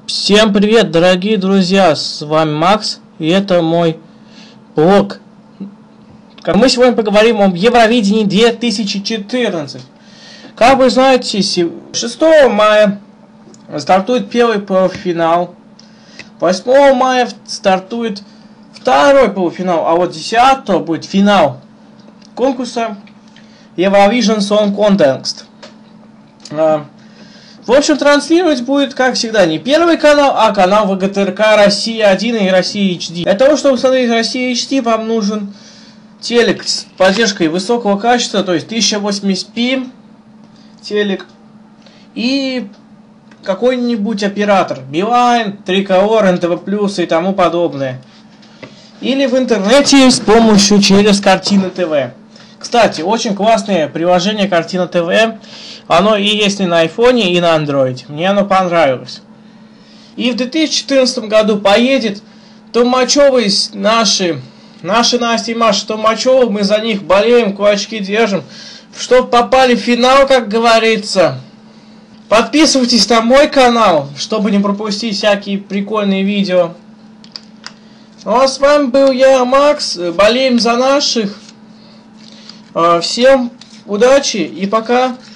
Всем привет, дорогие друзья, с вами Макс, и это мой блог. Мы сегодня поговорим об Евровидении 2014. Как вы знаете, 6 мая стартует первый полуфинал, 8 мая стартует второй полуфинал, а вот 10 будет финал конкурса Eurovision Song Contest. В общем, транслировать будет, как всегда, не первый канал, а канал ВГТРК Россия-1 и Россия HD. Для того, чтобы смотреть Россия HD, вам нужен телек с поддержкой высокого качества, то есть 1080p телек, и какой-нибудь оператор, Билайн, Триколор, НТВ+, и тому подобное. Или в интернете с помощью через Картина ТВ. Кстати, очень классное приложение Картина ТВ. Оно и есть и на айфоне, и на андроиде. Мне оно понравилось. И в 2014 году поедет Толмачёвы, наши Настя и Маша Толмачёвы. Мы за них болеем, кулачки держим, чтобы попали в финал, как говорится. Подписывайтесь на мой канал, чтобы не пропустить всякие прикольные видео. Ну а с вами был я, Макс. Болеем за наших. Всем удачи и пока.